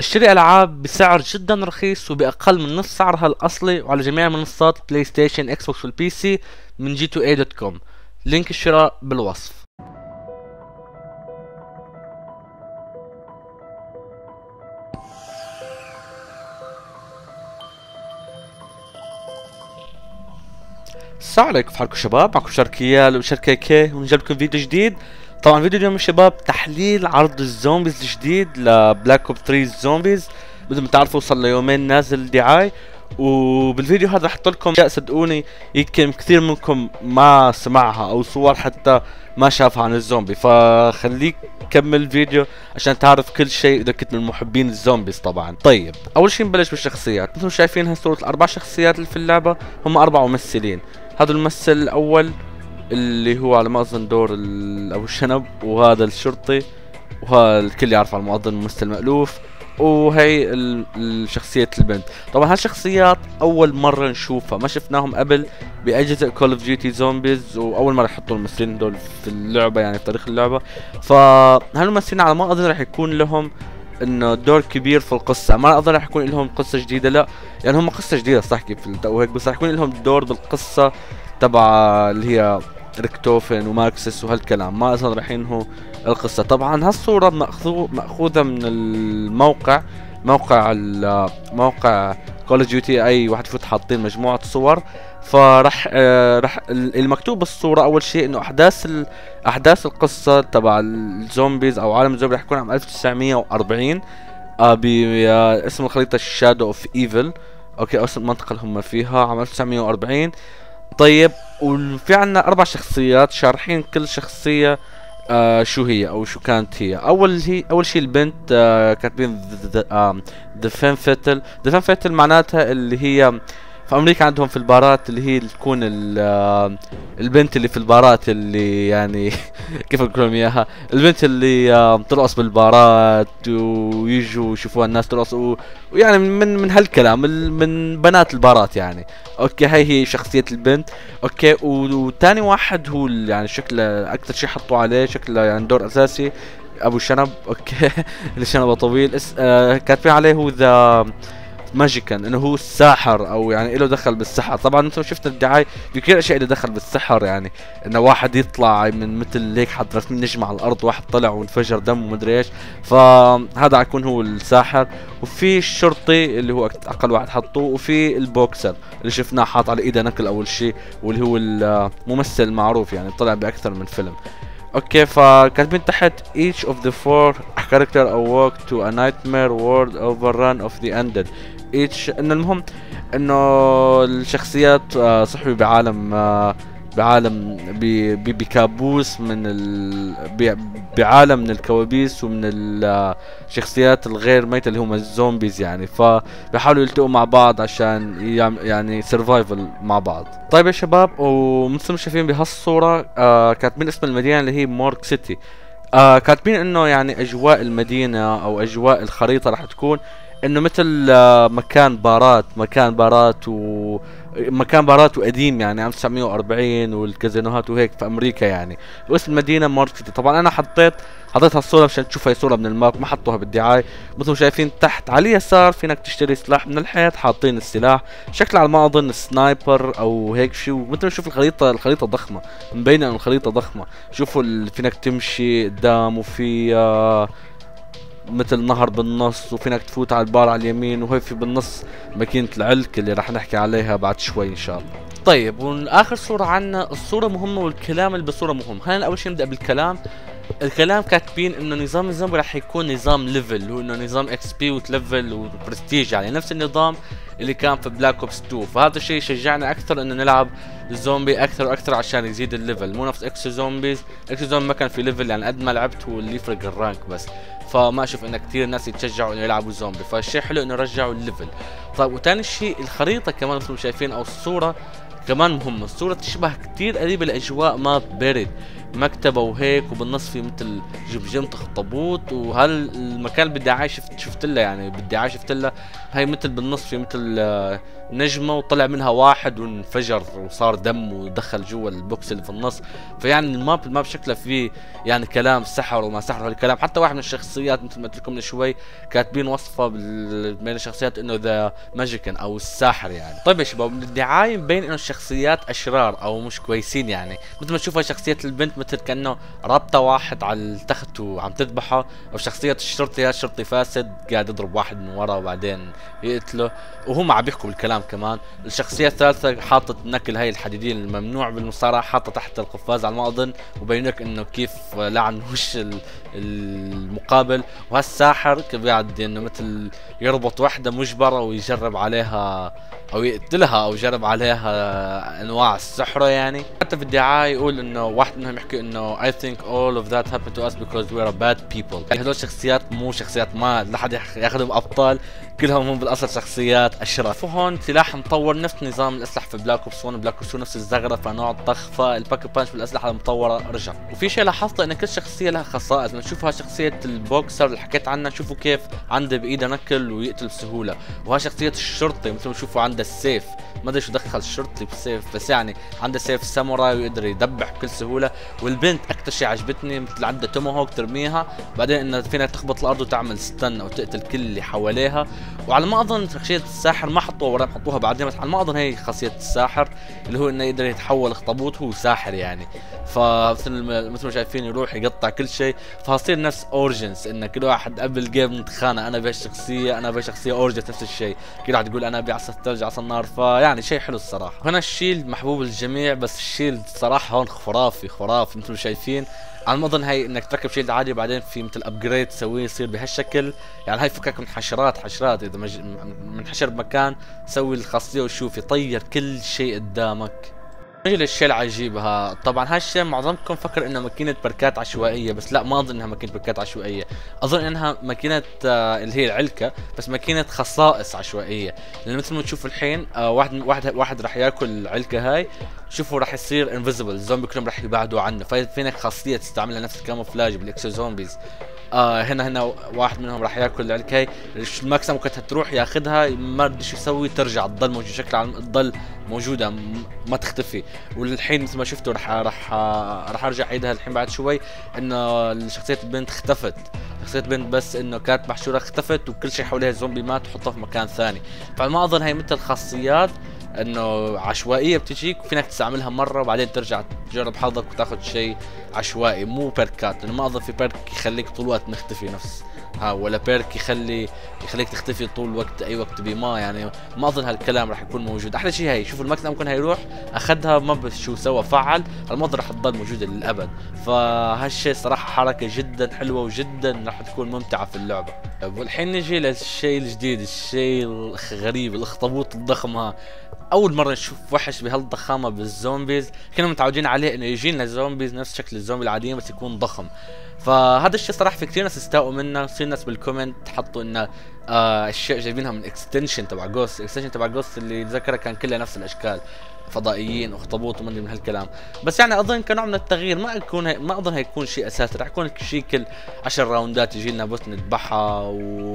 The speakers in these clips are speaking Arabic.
اشتري العاب بسعر جدا رخيص وباقل من نص سعرها الاصلي وعلى جميع منصات بلاي ستيشن اكس بوكس والبي سي من G2A.com. لينك الشراء بالوصف. السلام عليكم، كيف حالكم شباب؟ معكم شركيال وشركة كي، ونجيب لكم فيديو جديد. طبعا فيديو اليوم يا شباب تحليل عرض الزومبيز الجديد لبلاك اوب 3 زومبيز. مثل ما تعرفوا صار له يومين نازل دعاية، وبالفيديو هذا رح احط لكم اشياء صدقوني يمكن كثير منكم ما سمعها او صور حتى ما شافها عن الزومبي، فخليك كمل الفيديو عشان تعرف كل شيء اذا كنت من محبين الزومبيز. طبعا طيب اول شيء نبلش بالشخصيات. مثل ما شايفين هاي صورة الاربع شخصيات اللي في اللعبة، هم اربع ممثلين. هذا الممثل الاول اللي هو على ما اظن دور ابو الشنب، وهذا الشرطي، وهذا الكل يعرف على ما اظن ممثل مألوف، وهي الشخصية البنت. طبعا هالشخصيات اول مرة نشوفها، ما شفناهم قبل باجهزة كول اوف ديوتي زومبيز، واول مرة يحطوا الممثلين دول في اللعبة يعني في تاريخ اللعبة. فهالممثلين على ما اظن رح يكون لهم انه دور كبير في القصة. ما اظن رح يكون لهم قصة جديدة، لا يعني هم قصة جديدة صح كيف وهيك، بس رح يكون لهم دور بالقصة تبع اللي هي ريكتوفن وماكسس وهالكلام. ما اظن رح ينهوا القصة. طبعا هالصورة مأخوذة من الموقع، موقع كول اوف ديوتي. اي واحد يفوت حاطين مجموعة صور، فرح رح المكتوب بالصورة اول شيء انه احداث القصة تبع الزومبيز او عالم الزومبي رح يكون عام 1940 باسم الخريطة شادو اوف ايفل. اوكي، اسم المنطقة اللي هم فيها عام 1940. طيب وفي عنا اربع شخصيات شارحين كل شخصية شو هي او شو كانت هي. اول شيء البنت كاتبين ذا فين فيتل. ذا فين فيتل معناتها اللي هي في امريكا عندهم في البارات اللي هي تكون البنت اللي في البارات اللي يعني كيف اقول لهم اياها، البنت اللي ترقص بالبارات ويجوا يشوفوها الناس ترقص ويعني من هالكلام من بنات البارات يعني. اوكي هاي هي شخصية البنت. اوكي وتاني واحد هو يعني شكله اكثر شيء حطوا عليه، شكله يعني دور اساسي ابو شنب. اوكي اللي شنبه طويل. كاتبين عليه هو ذا ماجيكان، انه هو الساحر او يعني له دخل بالسحر. طبعا انتم شفتوا الدعاية في كثير اشياء له دخل بالسحر، يعني انه واحد يطلع من مثل هيك حد رسم نجمة على الارض، واحد طلع وانفجر دم ومدري ايش، فهذا حيكون هو الساحر. وفي الشرطي اللي هو اقل واحد حطوه، وفي البوكسر اللي شفناه حاط على ايده نكل اول شيء، واللي هو الممثل معروف يعني طلع باكثر من فيلم. اوكي فكاتبين تحت each of the four character awoke to a nightmare world overrun of the undead. انه المهم انه الشخصيات صحوا بعالم بكابوس بعالم من الكوابيس ومن الشخصيات الغير ميتة اللي هم الزومبيز يعني، فبيحاولوا يلتقوا مع بعض عشان يعني سرفايفل مع بعض. طيب يا شباب، ومثل ما شايفين بهالصورة كاتبين اسم المدينة اللي هي مورك سيتي. كاتبين انه يعني اجواء المدينة او اجواء الخريطة راح تكون انه مثل مكان بارات وقديم يعني عام 1940 والكازينوهات وهيك في امريكا يعني. واسم المدينه مارك سيتي. طبعا انا حطيت هالصوره مشان تشوف هي صوره من الماب، ما حطوها بالدعايه. مثل ما شايفين تحت على اليسار فينك تشتري سلاح من الحيط، حاطين السلاح شكله على ما اظن سنايبر او هيك شيء. مثل ما نشوف الخريطه ضخمه، مبينه ان الخريطه ضخمه. شوفوا فينك تمشي قدام، وفي مثل نهر بالنص، وفينك تفوت على البار على اليمين، وهي في بالنص ماكينة العلك اللي راح نحكي عليها بعد شوي ان شاء الله. طيب واخر صورة عنا الصورة مهمة والكلام اللي بالصورة مهم. خلينا اول شيء نبدأ بالكلام. الكلام كاتبين انه نظام الزومبي راح يكون نظام ليفل، هو انه نظام اكس بي وتليفل وبرستيج، يعني نفس النظام اللي كان في بلاك اوبس 2. فهذا الشيء يشجعنا اكثر انه نلعب الزومبي اكثر واكثر عشان يزيد الليفل، مو نفس اكس زومبيز ما كان في ليفل، يعني قد ما لعبت هو اللي يفرق الرانك بس. فما اشوف ان كثير ناس يتشجعوا انه يلعبوا زومبي، فالشيء حلو انه رجعوا الليفل. طيب وثاني شيء الخريطة كمان مثل ما شايفين او الصورة كمان مهمة. الصورة تشبه كثير قريبة لاجواء ماب بيرد. مكتبه وهيك، وبالنص في مثل جمجمة اخطبوط. وهالمكان بالدعاية شفت لها يعني بالدعاية شفت لها هاي مثل بالنص في مثل نجمة وطلع منها واحد وانفجر وصار دم ودخل جوا البوكس اللي في النص. فيعني الماب شكله فيه يعني كلام سحر وما سحر هالكلام. حتى واحد من الشخصيات مثل ما قلت لكم من شوي كاتبين وصفه بين الشخصيات انه ذا ماجيكن او الساحر يعني. طيب يا شباب، من الدعايه مبين انه الشخصيات اشرار او مش كويسين يعني. مثل ما تشوفوا شخصيه البنت مثل كانه رابطه واحد على التخت وعم تذبحه، او شخصيه الشرطي هذا شرطي فاسد قاعد يضرب واحد من ورا وبعدين يقتله وهم عم بيحكوا بالكلام كمان. الشخصيه الثالثه حاطه نكل هاي الحديدين الممنوع بالمصارعه حاطه تحت القفاز على ما اظن، وبين لك انه كيف لعن وش المقابل. وهالساحر قاعد انه مثل يربط وحده مجبره ويجرب عليها او يقتلها او يجرب عليها انواع السحره يعني. حتى في الدعايه يقول انه واحد منهم يحكي انه I think all of that happened to us because we are bad people. يعني هدول شخصيات مو شخصيات ما لحد ياخذهم ابطال، كلهم هم بالاصل شخصيات اشرار. فهون سلاح مطور نفس نظام الاسلحه في بلاك اوبس 1 بلاك اوبس 2 نفس الزغرفه نوع الطخ. فالباك بانش بالاسلحه المطوره رجع. وفي شيء لاحظته ان كل شخصيه لها خصائص. لما تشوفوا شخصيه البوكسر اللي حكيت عنها شوفوا كيف عنده بايده نكل ويقتل بسهوله. وها شخصيه الشرطي مثل ما تشوفوا عنده السيف، ما ادري شو دخل الشرطي بالسيف بس يعني عنده سيف ساموراي ويقدر يدبح بكل سهوله. والبنت اكثر شيء عجبتني مثل عندها توموهوك ترميها بعدين انها فينا تخبط الارض وتعمل ستن او تقتل كل اللي حواليها. وعلى ما اظن شخصيه الساحر ما حطوها ولا حطوها بعدين، بس على ما اظن هي خاصيه الساحر اللي هو انه يقدر يتحول اخطبوط، هو ساحر يعني. فمثل ما شايفين يروح يقطع كل شيء. فهصير نفس اورجنز ان كل واحد قبل جيم نتخانق انا بهالشخصيه انا بهالشخصيه اورجنز نفس الشيء، كل واحد يقول انا بعصا الثلج عصا النار. فيعني شيء حلو الصراحه. هنا الشيلد محبوب الجميع، بس الشيلد صراحه هون خرافي مثل ما شايفين. على ما اظن هي انك تركب شيلد عادي بعدين في مثل ابجريد تسويه يصير بهالشكل يعني. هاي فكك من حشرات اذا منحشر بمكان سوي الخاصيه وشوف يطير كل شيء قدامك. نجي للشيء العجيبها. طبعا هالشيء معظمكم فكر انه ماكينه بركات عشوائيه، بس لا ما اظن انها ماكينه بركات عشوائيه. اظن انها ماكينه اللي هي العلكه، بس ماكينه خصائص عشوائيه. لان مثل ما تشوفوا الحين واحد راح ياكل العلكه هاي، شوفوا راح يصير انفيزبل، الزومبي كلهم راح يبعدوا عنه. فينك خاصيه تستعملها نفس الكاموفلاج بالاكسو زومبيز. هنا واحد منهم راح ياكل العلكه هاي، الماكسيموم كنت تروح ياخذها ما ادري شو يسوي ترجع تضل موجود شكلها تضل موجوده ما تختفي. والحين مثل ما شفتوا راح ارجع اعيدها الحين بعد شوي انه شخصيه البنت اختفت. شخصيه البنت بس انه كانت محشوره اختفت وكل شيء حواليها الزومبي مات وحطها في مكان ثاني. فما اظن هي مثل خاصيات انه عشوائيه بتجيك وفينك تستعملها مره وبعدين ترجع تجرب حظك وتاخذ شيء عشوائي مو بيركات. لانه ما اظن في بيرك يخليك طول الوقت مختفي نفس ولا بيرك يخليك تختفي طول الوقت اي وقت ما يعني. ما اظن هالكلام راح يكون موجود. احلى شيء هي شوفوا الماكس ممكن هيروح اخذها ما بس شو سوى فعل الموضوع راح تضل موجوده للابد. فهالشيء صراحه حركه جدا حلوه وجدا راح تكون ممتعه في اللعبه. والحين نجي للشيء الجديد، الشيء الغريب، الاخطبوط الضخم. اول مره نشوف وحش بهالضخامه بالزومبيز. كنا متعودين عليه انه يجي لنا زومبيز نفس شكل الزومبي العاديين بس يكون ضخم. فهذا الشيء صراحه في كثير ناس استاءوا منه. في ناس بالكومنت حطوا انه اشياء جايبينها من اكستنشن تبع جوست. الاكستنشن تبع جوست اللي تذكرها كان كلها نفس الاشكال، فضائيين واخطبوط ومن من هالكلام. بس يعني اظن كنوع من التغيير ما اظن هيكون شيء اساسي. راح يكون شيء كل 10 راوندات يجي لنا بوس نذبحها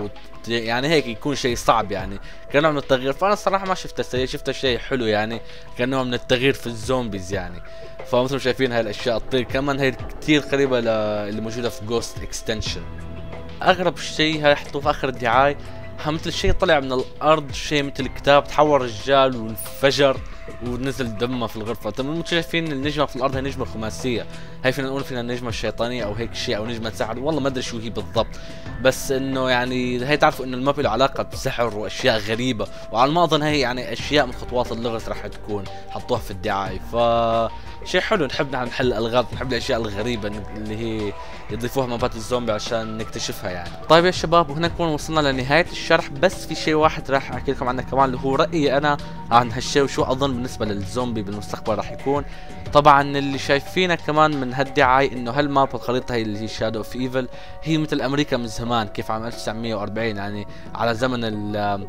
يعني هيك يكون شيء صعب يعني كنوع من التغيير. فانا الصراحه ما شفته سيء، شفته شيء حلو يعني كنوع من التغيير في الزومبيز يعني. فمثل ما شايفين هاي الاشياء تطير كمان هي كثير قريبه اللي موجوده في جوست اكستنشن. اغرب شيء هاي حطوه في اخر الدعايه مثل شيء طلع من الارض، شيء مثل الكتاب تحول رجال وانفجر ونزل دمه في الغرفه. طيب مو شايفين النجمه في الارض هي نجمه خماسيه، هي فينا نقول فينا النجمه الشيطانيه او هيك شيء او نجمه سحر، والله ما ادري شو هي بالضبط. بس انه يعني هي تعرفوا انه الماب له علاقه بسحر واشياء غريبه، وعلى ما اظن هي يعني اشياء من خطوات اللغز راح تكون حطوها في الدعايه. ف شيء حلو، نحب نحل الالغاز، نحب الاشياء الغريبه اللي هي يضيفوها مابات الزومبي عشان نكتشفها يعني. طيب يا شباب، وهنا نكون وصلنا لنهايه الشرح. بس في شيء واحد راح احكي لكم عنه كمان اللي هو رايي انا عن هالشيء وشو اظن بالنسبه للزومبي بالمستقبل راح يكون. طبعا اللي شايفينه كمان من هالدعاية انه هالماب الخريطه هي اللي هي شادو اوف ايفل هي مثل امريكا من زمان، كيف عام 1940 يعني على زمن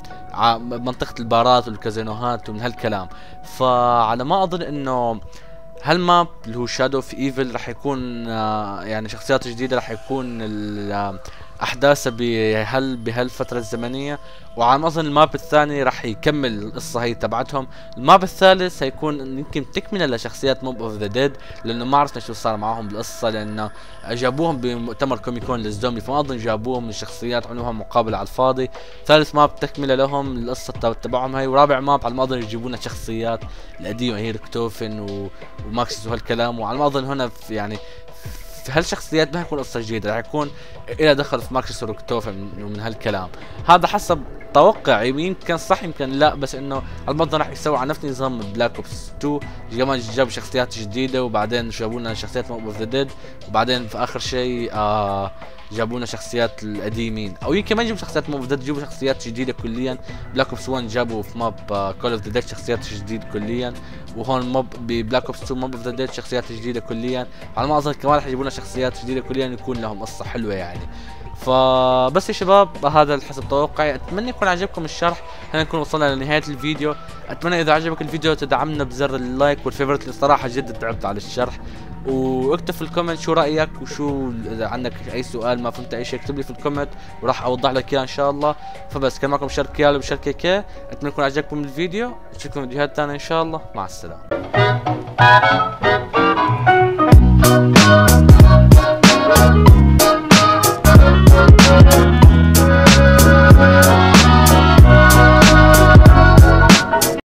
منطقه البارات والكازينوهات ومن هالكلام. فعلى ما اظن انه هالماب اللي هو شادو اوف ايفل راح يكون يعني شخصيات جديدة، راح يكون احداثها بهالفترة الزمنية. وعلى ما اظن الماب الثاني راح يكمل القصة هي تبعتهم. الماب الثالث هيكون يمكن تكملة لشخصيات موب اوف ذا ديد، لانه ما عرفنا شو صار معاهم بالقصة، لانه جابوهم بمؤتمر كوميكون للزومبي، فما اظن جابوهم من الشخصيات عملوها مقابلة على الفاضي. ثالث ماب تكملة لهم القصة تبعهم هي. ورابع ماب على ما اظن يجيبونا شخصيات القديمة هي ريكتوفن وماكسيس وهالكلام. وعلى ما اظن هنا في يعني في هالشخصيات ما حيكون قصة جديدة، راح يكون إلها دخل في ماكسيس وروكتوفن ومن هالكلام. هذا حسب توقع، يمكن صح يمكن لا، بس انه الموضوع راح يسوي على نفس نظام بلاك اوبس 2. كمان جابوا شخصيات جديدة، وبعدين جابوا لنا شخصيات موب اوف ذا ديد، وبعدين في اخر شيء جابوا لنا شخصيات القديمين، او يمكن ما يجيبوا شخصيات موب اوف ذا ديد، يجيبوا شخصيات جديدة كليا. بلاك اوبس 1 جابوا في ماب كول اوف ذا ديد شخصيات جديدة كليا، وهون موب ببلاك اوبس 2 موب اوف ذا ديد شخصيات جديدة كليا. على ما اظن كمان راح يجيبوا لنا شخصيات جديدة كليا يكون لهم قصة حلوة يعني. فبس يا شباب هذا حسب توقعي. اتمنى يكون عجبكم الشرح. هنا نكون وصلنا لنهاية الفيديو. اتمنى اذا عجبك الفيديو تدعمنا بزر اللايك والفيفورت، اللي صراحة جدا تعبت على الشرح. واكتب في الكومنت شو رايك، وشو اذا عندك اي سؤال ما فهمت اي شيء اكتب لي في الكومنت وراح اوضح لك اياه ان شاء الله. فبس كان معكم شركة يالو بشركة كي. اتمنى يكون عجبكم الفيديو. نشوفكم فيديوهات ثانية ان شاء الله. مع السلامة.